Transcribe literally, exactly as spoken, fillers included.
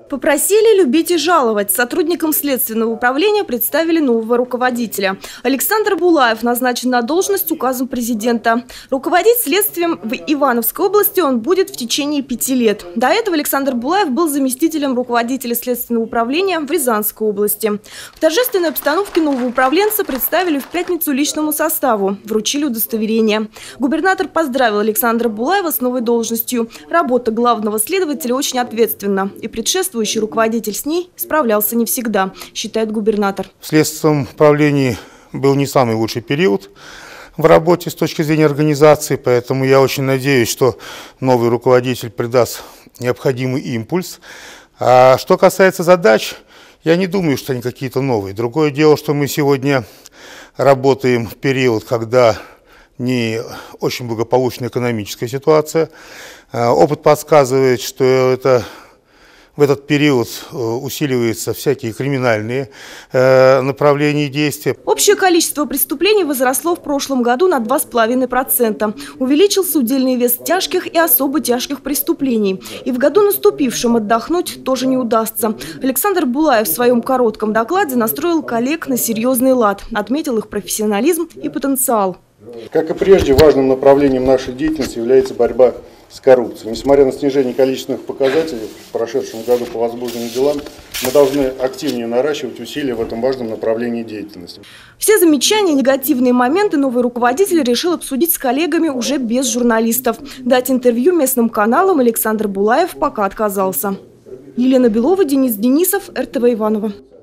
Попросили любить и жаловать. Сотрудникам Следственного управления представили нового руководителя. Александр Булаев назначен на должность указом президента. Руководить следствием в Ивановской области он будет в течение пяти лет. До этого Александр Булаев был заместителем руководителя Следственного управления в Рязанской области. В торжественной обстановке нового управленца представили в пятницу личному составу. Вручили удостоверение. Губернатор поздравил Александра Булаева с новой должностью. Работа главного следователя очень ответственна. И предшествующий руководитель с ней справлялся не всегда, считает губернатор. В Следственном управлении был не самый лучший период в работе с точки зрения организации, поэтому я очень надеюсь, что новый руководитель придаст необходимый импульс. А что касается задач, я не думаю, что они какие-то новые. Другое дело, что мы сегодня работаем в период, когда не очень благополучная экономическая ситуация. Опыт подсказывает, что это... В этот период усиливаются всякие криминальные э, направления действия. Общее количество преступлений возросло в прошлом году на два с половиной процента. Увеличился удельный вес тяжких и особо тяжких преступлений. И в году наступившем отдохнуть тоже не удастся. Александр Булаев в своем коротком докладе настроил коллег на серьезный лад. Отметил их профессионализм и потенциал. Как и прежде, важным направлением нашей деятельности является борьба с коррупцией. Несмотря на снижение количественных показателей в прошедшем году по возбужденным делам, мы должны активнее наращивать усилия в этом важном направлении деятельности. Все замечания, негативные моменты новый руководитель решил обсудить с коллегами уже без журналистов. Дать интервью местным каналам Александр Булаев пока отказался. Елена Белова, Денис Денисов, эр тэ вэ Иваново.